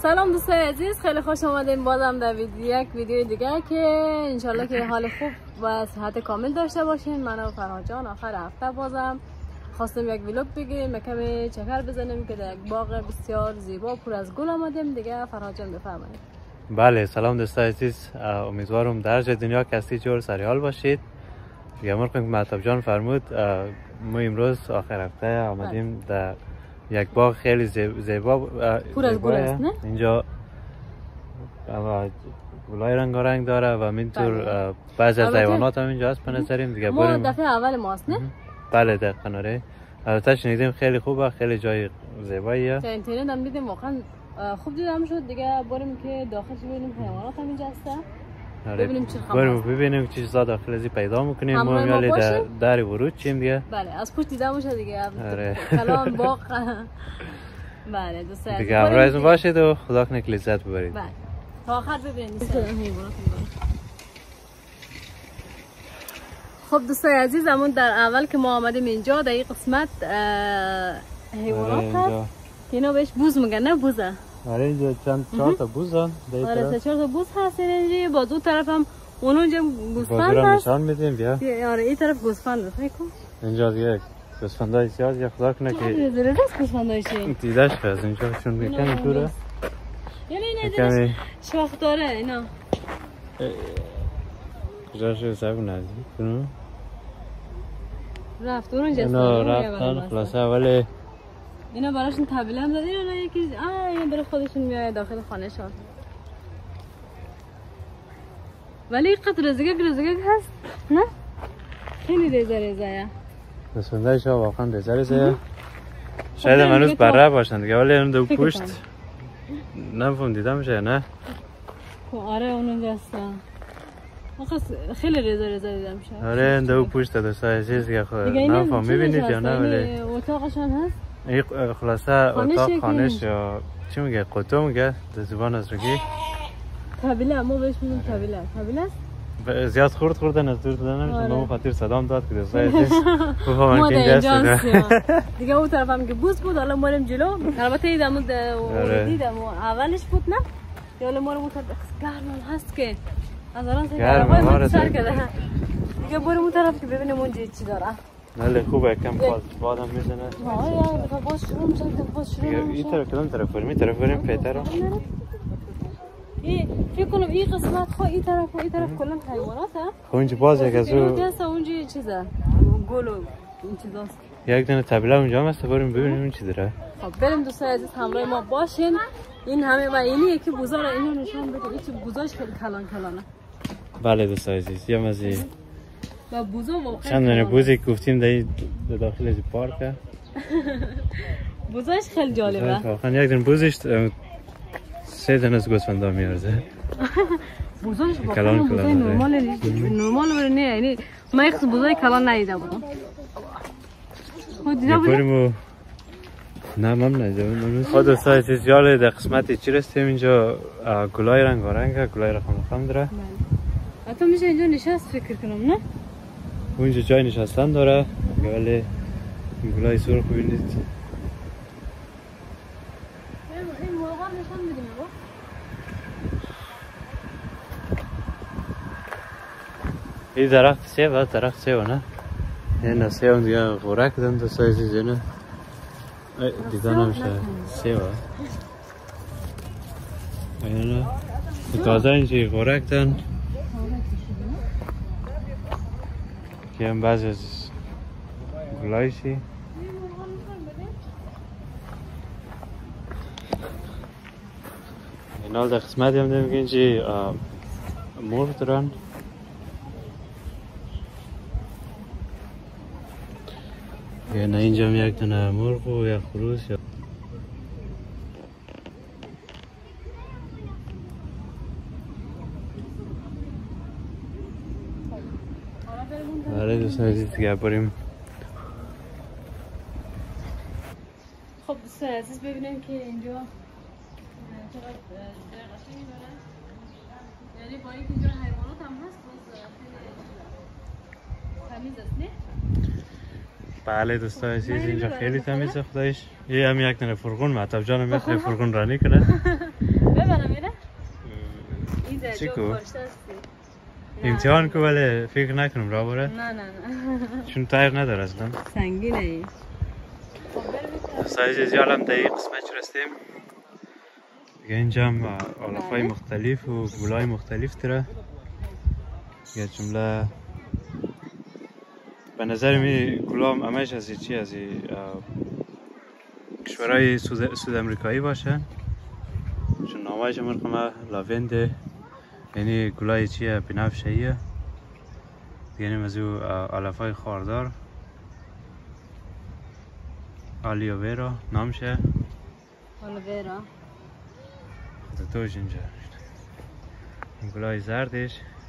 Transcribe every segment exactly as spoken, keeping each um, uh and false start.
سلام دوستای عزیز، خیلی خوش آمدین بازم در ویدیو یک ویدیو دیگه که انشالله که حال خوب و صحت کامل داشته باشین. من و فرهاد جان آخر هفته بازم خواستم یک ویلوگ بگیریم، کمی چکر بزنیم که در یک باغ بسیار زیبا پر از گل آمدیم دیگه. فرهاد جان بفرمایید. بله سلام دوستای عزیز، امیدوارم در جای دنیا کسی جور سریال باشید. دیگه مرکم که مهتاب جان فرمود ما امروز آخر هفته آمدیم در یک باغ خیلی زیبا پر از گل است نه؟ اینجا گلای رنگارنگ داره و اینطور بعضی از حیوانات هم اینجا هست. بنظریم دیگه ما دفعه اول ماست نه؟ بله دقیقاً آره. البته شنیدیم خیلی خوبه، خیلی جای زیباییه. در اینترنت هم دیدیم واقعا خوب دیدم شد دیگه. بریم که داخلش ببینیم حیوانات هم اینجا هستن. آره. ببینیم چه خبر بریم ببینیم چه چیزا داخل ازی پیدا میکنیم. ما میالی در در ورود چیم دیگه. بله از پشت دیدم میشه دیگه. آره. کلان باغ. بله دوستان دیگه همراهتون باشید و خدا کنه که لذت ببرید. بله تا آخر ببینید حیوانات. خب دوستای عزیز، همون در اول که ما آمدیم اینجا در این قسمت حیوانات هست که اینا بهش بوز میگن نه بوزه. آره اینجا چند چهار تا بوز هست. آره سه چهار تا بوز هست اینجا. باز اون طرف هم اونجا گوسفند هست. نشان میدیم بیا. آره این طرف گوسفند هست. نکن اینجا دیگه گوسفندای زیاد یا خدا کنه که درست گوسفندای چی دیدش از اینجا چون میکنه دوره. یعنی نه درست شاخ داره اینا. کجاش حساب نزدیک کنم. رفت اونجا اینا رفتن خلاصه ولی اینا براشون طبیله هم دادین اونا یکی آه اینا برای خودشون میاد داخل خانهشان. ولی اینقدر رزگک رزگک هست نه؟ خیلی ریزه ریزه گوسفندایش ها واقعا ریزه ریزه. شاید منوز بره باشن دیگه ولی اون دو پشت نفهم دیده میشه نه؟ آره اونجا هستن. خیلی ریزه ریزه دیده میشه. آره اون دو پشت دوستای عزیز دیگه نفهم میبینید یا نه ولی اتاقشان هست؟ این خلاصه اتاق خانش یا چی میگه قطو میگه در زبان ازرگی طبیله. ما بهش میگیم طبیله. طبیله است؟ زیاد خورد خوردن از دور دادن نمیشه. ما خاطر صدام داد که دوستای عزیز بفهمن که اینجا هست دیگه. اون طرف هم که بوز بود حالا مارم جلو. البته ایدم دیدم اولش بود نه یا حالا مارم اون طرف گرم هست که از الان گرم سر کرده دیگه. بریم اون طرف که ببینیم اونجا چی داره. بله خوبه کم باز بادم میزنه. آره دیگه باز شروع میشه باز شروع میشه. این طرف کدوم طرف بریم؟ این طرف بریم پیتر. این فکر کنم این قسمت خو این طرف و این طرف کلا حیوانات ها. خب اینجا باز یک از اونجا هست اونجا چیزه گل و این چیزاست. یک دونه طبیله اونجا هست. بریم ببینیم این چی داره. خب بریم دوستای عزیز همراه ما باشین. این همه و اینی یکی بوزا اینو نشون بده. این بوزاش خیلی کلان کلانه. بله دوستای عزیز یا مزی و بوزا واقعا چند دونه بوزی گفتیم در داخل از پارک. بوزاش خیلی جالبه. واقعا یک دونه بوزش سه دونه از گوسفندا میارزه. بوزاش واقعا بوزای نرمال نرمال ورنه یعنی ما یک بوزای کلان ندیده بودم. خود دیده بودم؟ نه من ندیدم. خود دوستای عزیز یال در قسمت چی رسیدیم اینجا گلای رنگارنگه. گلای رقم رقم داره. حتی میشه اینجا نشست فکر کنم نه؟ اونجا جای نشستن داره ولی گلای سرخ ببینید. این مرغا نشان بدیم بابا. این درخت سیب درخت سیب نه؟ این سیب دیگه غورک دادن دوستای عزیز نه؟ دیده نمیشه سیب اینه تازه اینجا غورک دادن که هم بعض از گلایشی. اینا در قسمتی هم داریم که اینجا مرغ دارن. نه اینجا هم یک دونه مرغ و یک خروس. آره دوستان عزیز دیگه بریم. خب دوستان عزیز ببینیم که اینجا چقدر قشنگی داره. یعنی با اینکه اینجا حیوانات هم هست باز خیلی تمیز است نه؟ بله دوستان عزیز اینجا خیلی تمیزه خدایش. یه هم یک دونه فرغون مهتاب جانم میخواد فرغون رانی کنه. ببرم میره؟ این چی جا کو؟ باشته هستی امتحان کو ولی فکر نکنم را بره نه نه نه چون تایر نداره اصلا سنگینه ای سایز زیاد هم در این قسمت رسیدیم دیگه اینجا هم علف های مختلف و گلای مختلف داره یه جمله به نظر می گلا هم همش از چی از کشورهای سود, سود امریکایی باشه چون نامایش مرقمه لاونده یعنی گلای چیه بنفشهیه یعنی مزو علف های خاردار آلیوورا نامشه آلیوورا توش اینجا این گلای زردش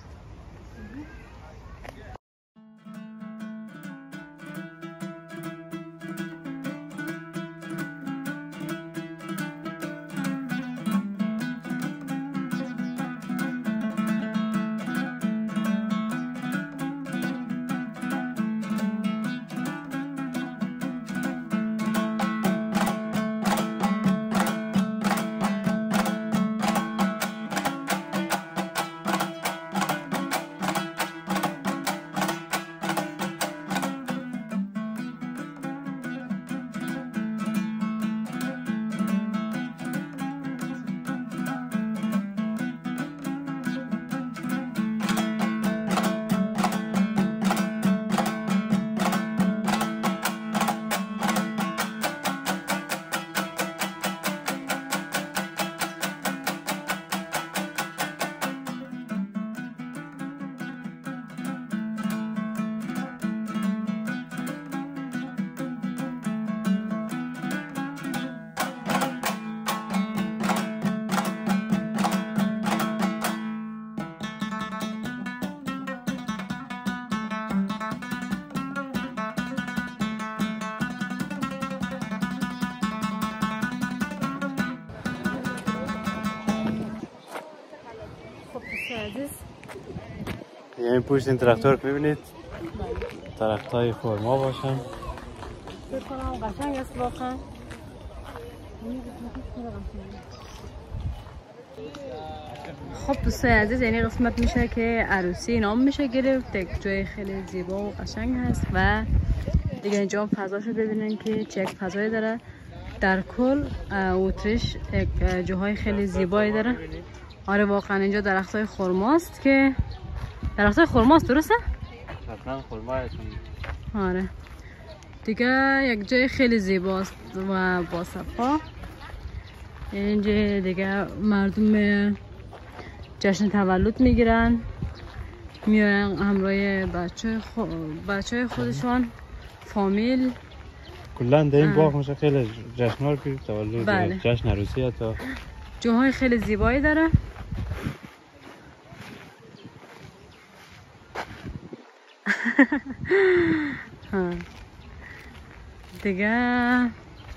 یعنی پشت این تراکتور که میبینید درخت های خورما باشن بکنم قشنگ است واقعا خب دوستای عزیز یعنی قسمت میشه که عروسی نام میشه گرفت یک جای خیلی زیبا و قشنگ هست و دیگه اینجا فضاشو ببینن که چه یک فضایی داره در کل اتریش یک جاهای خیلی زیبایی داره آره واقعا اینجا درخت های خورماست که درخت های خورماست درسته؟ حتما خورماه چون آره دیگه یک جای خیلی زیباست و با صفا اینجا دیگه مردم جشن تولد میگیرن میان همراه بچه خو... بچه خودشان فامیل کلا در این باغ میشه خیلی جشنوار که تولد بله. جشن عروسی حتی جاهای خیلی زیبایی داره دیگه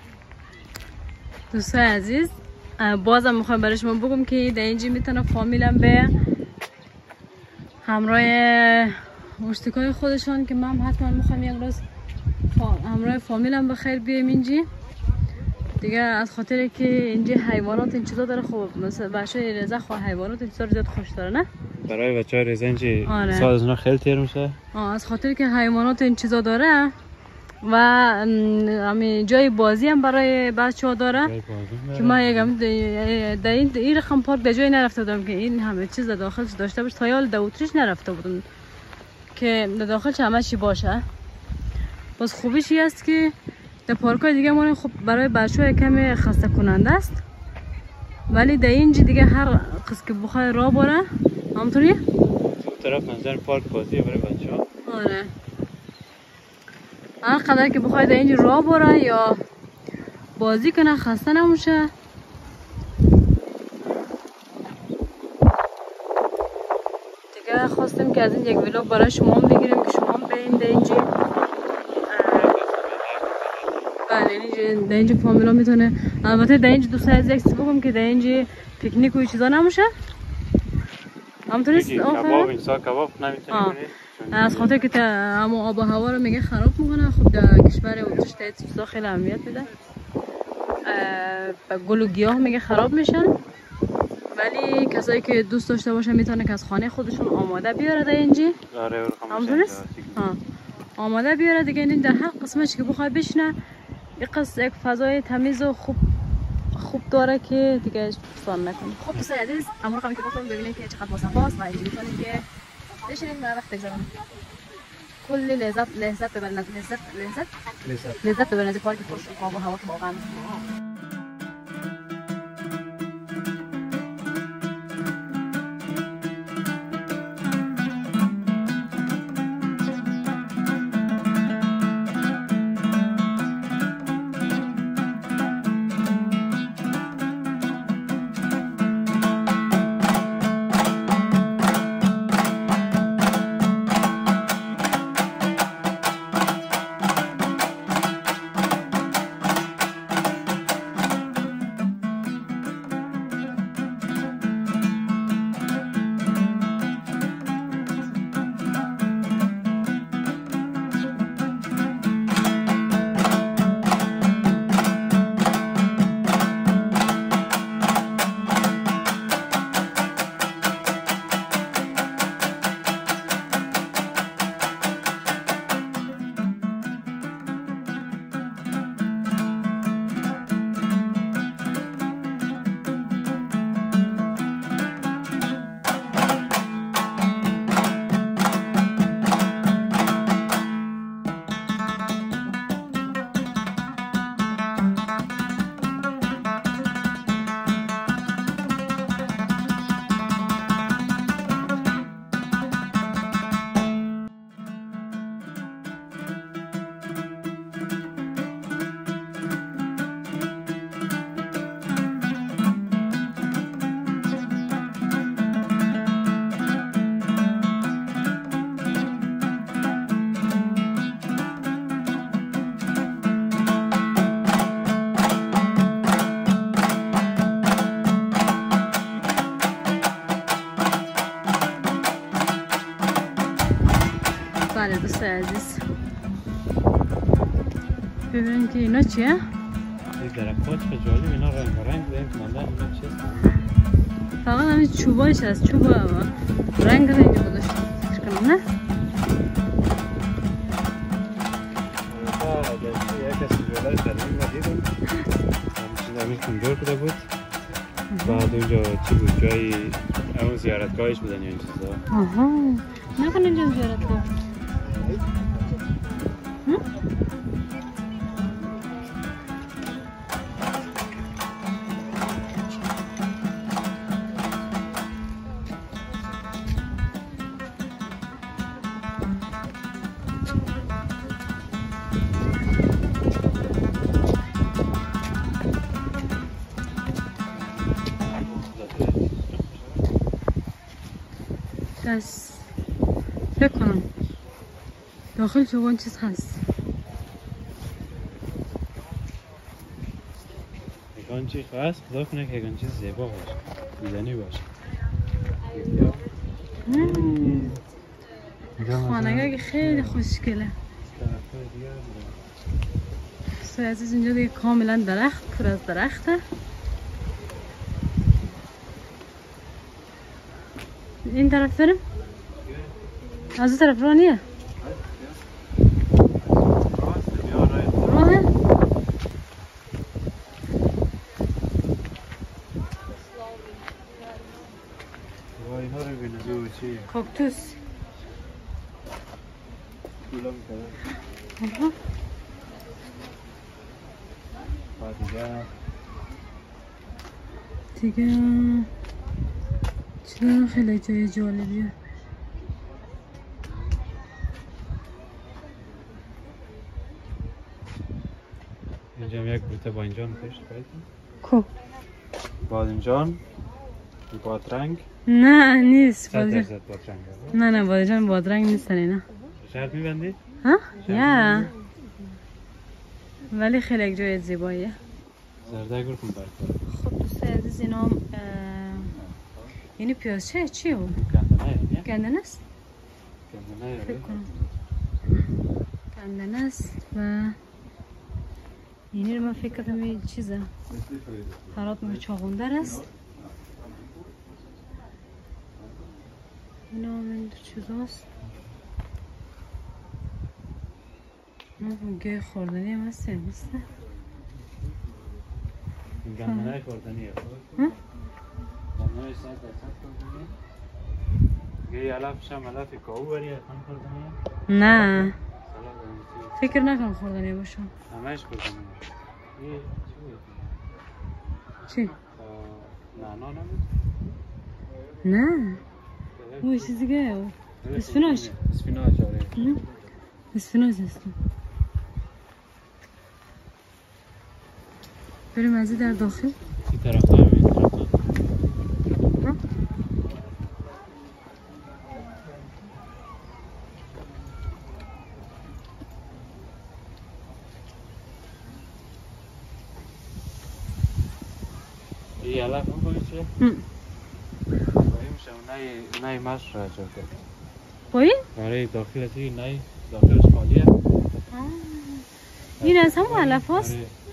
دوستای عزیز بازم میخوایم برای شما بگم که در اینجا میتونه فامیلم به همراه مشتکای خودشان که من حتما میخوام یک روز همراه فامیلم بخیر بیایم اینجا دیگه از خاطر که اینجا حیوانات این چیزا داره خب مثلا بچه رزه خواه حیوانات این چیزا رو زیاد خوش داره نه برای بچه های رزه اینجا آره. سال از اونا خیلی تیر میشه آه از خاطر که حیوانات این چیزا داره و همین جای بازی هم برای بچه ها داره که ما یکم در این این رقم پارک به جای نرفته بودم که این همه چیز داخلش داشته باشه تا یال در اتریش نرفته بودم که داخلش همه چی باشه باز خوبیش این است که در پارک های دیگه ما خب برای بچه ها کمی خسته کننده است ولی در اینجا دیگه هر قسم که بخواه راه باره همطوری تو طرف منظر پارک بازی برای بچه ها آره هر قدر که بخوای در اینجا راه بره یا بازی کنه خسته نموشه دیگه خواستیم که از این یک ویلوگ برای شما هم بگیریم که شما هم برین در اینجا بله در اینجا فامیلا میتونه البته در اینجا دوست از یک چیز بگم که در اینجا پیکنیک و چیزا نموشه همطوری است کباب اینسا کباب نمیتونی کنی از خاطر که اما آب و هوا رو میگه خراب میکنه خب در کشور اتریش در چیزا خیلی اهمیت میده و گل و گیاه میگه خراب میشن ولی کسایی که دوست داشته باشه میتونه که از خانه خودشون آماده بیاره در اینجا. آره همونست؟ ها آماده بیاره دیگه. این در هر قسمتی که بخوای بشینه یک قسم یک فضای تمیز و خوب خوب داره که دیگه فهم نکنی. خب دوستان عزیز امروز هم که بخوام ببینید که چقدر باصفاست و اینجوری کنید که بشینید و وقت بگذرونید. کل لذت لذت ببرید لذت لذت لذت لذت ببرید از پارک خوش آب و هوا که واقعا بله دوست عزیز ببینید که اینا چیه؟ این درختات که جالب اینا رنگ رنگ داریم که ماندن اینا چیست؟ فقط همین چوبایش هست چوب رنگ رنگ گذاشته فکر کنم نه؟ یک کسی جوالای ترمیم ندیدم همچین امیر کنجور کده بود بعد اونجا چی بود جایی اون زیارتگاهش بودن یا این چیزا آها نکن اینجا زیارتگاه بس فکر کنم داخل چوبان چیز هست یکان چیز هست خدا کنه که یکان چیز زیبا باشه دیدنی باشه خانگاه که خیلی خوشگله سوی عزیز اینجا دیگه کاملا درخت پر از درخته این طرف برم از این طرف راه نیه راهه کاکتوس دیگه چرا خیلی جای جالبیه اینجا هم یک بوته بادنجان پشت باید کو بادنجان بادرنگ نه نیست بادرنگ نه نه بادنجان بادرنگ نیستن اینا شرط میبندی؟ ها؟ یا ولی خیلی جای زیباییه زرده گر کن برکار خب دوست عزیز اینا هم یعنی پیازچه چیه اون؟ گندنه گندنه است؟ گندنه فکر کنم گندنه است و یعنی رو من فکر کردم این چیزه فرات مگه چاغندر است اینا همین چیزاست. گه خوردنی هم هسته نیسته؟ این گمنه خوردنیه خود؟ گمنه ساعت درصد خوردنیه؟ گه علفش هم علف کاهو بریه خان خوردنیه؟ نه فکر نکنم خوردنی باشم. همهش خوردنیه. این چی چی؟ نعنا نمید؟ نه او یه چیز دیگه اسفناج. اسفناج آره اسفناج هستم. بریم ازی در داخل. این طرف هم این طرف هم این علف هم باید چه؟ باید میشه نای نای مش را چه کرد باید؟ آره داخل ازی نای داخلش خالیه. این از همون علف هست؟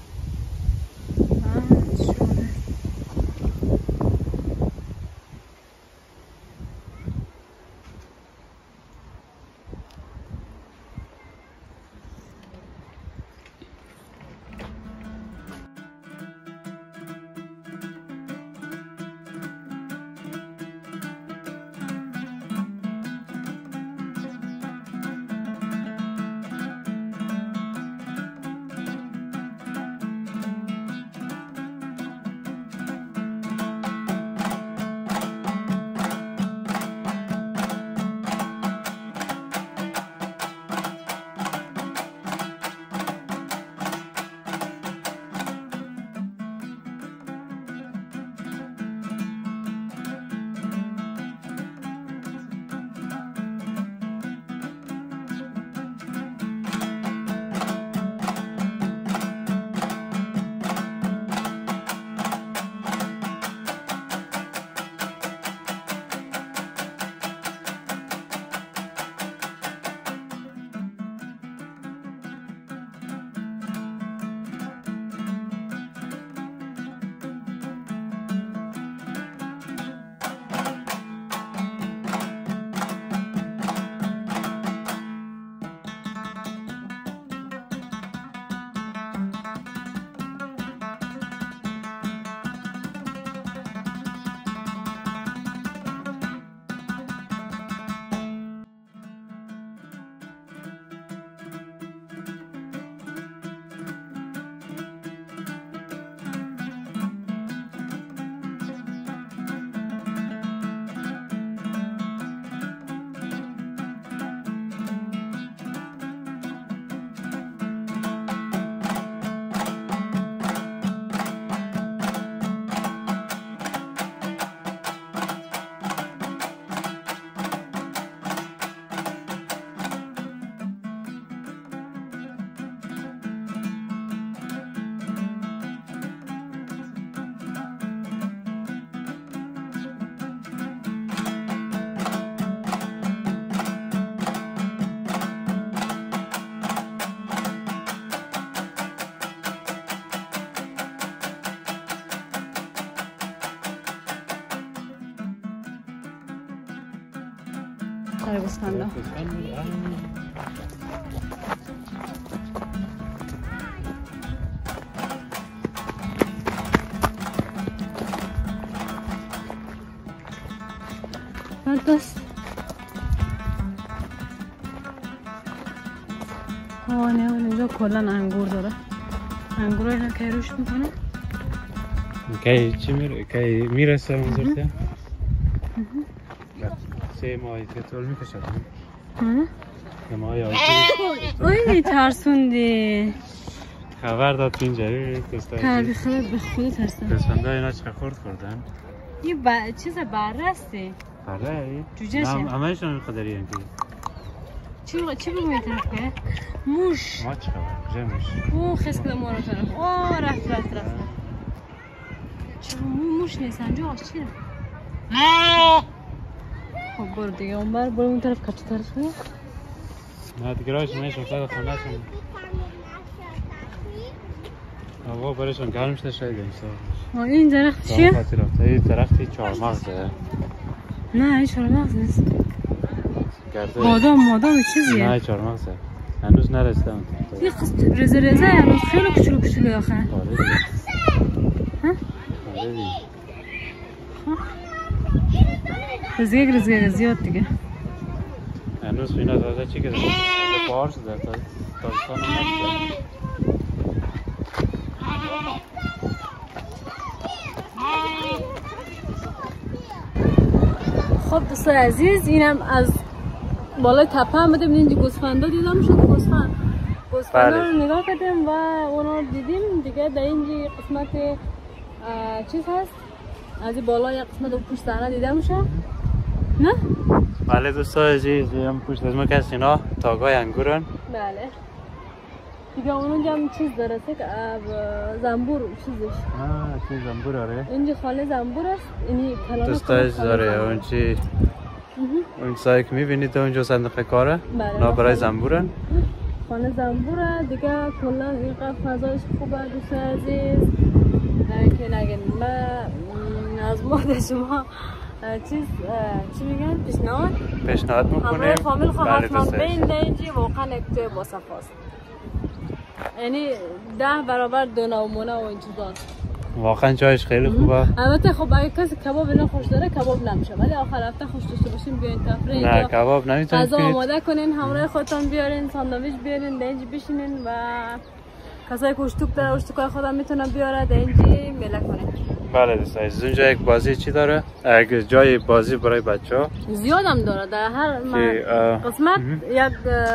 سر بسکنده دست آه نه اینجا کلن انگور داره. انگور رو که روش میکنه کی چی میره کی میرسه منظورته سه ماهی که طول میکشد آره سه ماهی آیتی اوی ترسوندی خبر داد تو اینجایی کردی خبر به خود ترسن پسنده اینا چه خورد خوردن یه با... چیز بره هستی بره ای؟ جوجه شه همه ایشون این خدری هم که چی چی بگوی طرف که؟ موش ما چه خبر؟ جه موش او خسک ما رو طرف آه رفت رفت رفت چه موش نیست انجا آش چی خب برو دیگه اون بر برو اون طرف کچه طرف کنی نه دیگه رایش میشون خدا خانه شون آقا برشون گرم شده شاید امسا این درخت چیه؟ این درختی چهارمغزه نه این چهارمغز نیست کرده. بادام مادام چیزیه؟ نه چهارمغزه. هنوز نرسیدم. یه قسط رزه رزه هنوز خیلی کوچولو کوچولو آخه. آره دیگه. ها؟ آره دیگه. رزگه رزگه زیاد دیگه. هنوز اینا تازه چی که تازه بار شده تازه تازستان هم نشده. خب دوستای عزیز اینم از بالای تپه هم بودیم اینجا گوسفندا دیدم شد گوسفند گوسفندا رو نگاه کردیم و اونا دیدیم دیگه در اینجا قسمت چیز هست از این بالا یک قسمت رو پشت صحنه دیده میشه نه؟ بله دوستای عزیز هم پشت از ما کسی اینا تاگای انگورن بله دیگه اونجا هم چیز داره که زنبور چیزش آه چیز زنبور آره اینجا خانه زنبور است اینی کلانه دوستای عزیز داره اون چی اون سایی که میبینید اونجا صندوق کاره اونا برای زنبورن خانه زنبوره دیگه کلا اینقدر فضایش خوبه دوستای عزیز که نگین من از مادر شما چیز چی میگن پیشنهاد پیشنهاد میکنیم همراه فامیل خواهد حتما بین اینجا واقعا یک جای با صفاست یعنی ده برابر دونا و مونا و این چیزاست واقعا جایش خیلی خوبه البته خب اگه کسی کباب اینا خوش داره کباب نمیشه ولی آخر هفته خوش داشته باشین بیاین تفریح نه کباب نمیتونید غذا آماده کنین همراه خودتون بیارین ساندویچ بیارین در اینجا بشینین و کسایی که اشتوک داره اشتوکای خودم میتونه بیاره در اینجا میله کنین بله دوستان از اونجا یک بازی چی داره؟ اگه جای بازی برای بچه ها زیاد هم داره در هر قسمت یک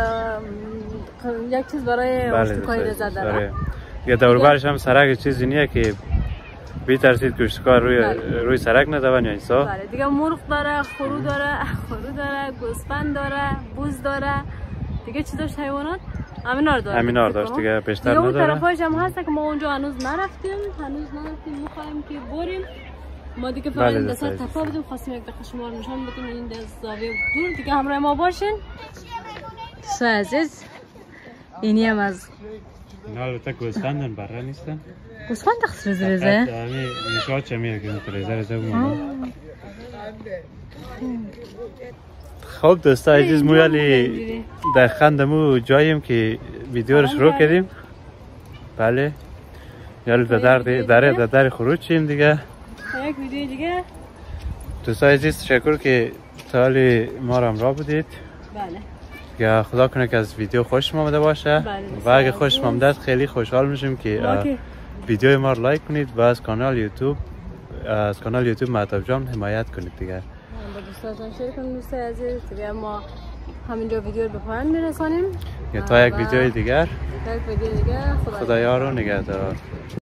یک چیز برای اشتوکای رزه داره یا دوربرش هم سرک چیزی نیه که بی‌ترسید که اشتوکا روی روی سرک ندون یا اینسا بله دیگه مرغ داره خرو داره خرو داره گوسفند داره بوز داره دیگه چی داشت حیوانات همینا رو داره همینا رو داشت دیگه بیشتر نداره دیگه اون طرفایش هم هست که ما اونجا هنوز نرفتیم هنوز نرفتیم میخوایم که بریم ما دیگه فقط این دسته تپا بودیم خواستیم یک دقیقه شما رو نشان بدیم این دست زاویه دور دیگه همراه ما باشین دوستای عزیز اینی هم از اینا البته گوسفندن برای نیستن گوسفند دخص رزه رزه نشاد چه میره که رزه رزه بمونه خب دوستای عزیز مو یالی در خندمو جاییم که ویدیو رو شروع کردیم بله یالی در در در در در خروج شیم دیگه یک ویدیو دیگه دوستای عزیز تشکر که تا حالی ما رو همراه بودید بله یا خدا کنه که از ویدیو خوشم آمده باشه و اگه خوشم آمده خیلی خوشحال میشیم که ویدیو ما رو لایک کنید و از کانال یوتیوب از کانال یوتیوب مهتاب جان حمایت کنید دیگه با دوستاتون شیر کنید دوستای عزیز دیگه ما همینجا ویدیو رو به پایان میرسانیم یا تا یک ویدیو دیگر تا یک ویدیو دیگر خدا یار و نگهدار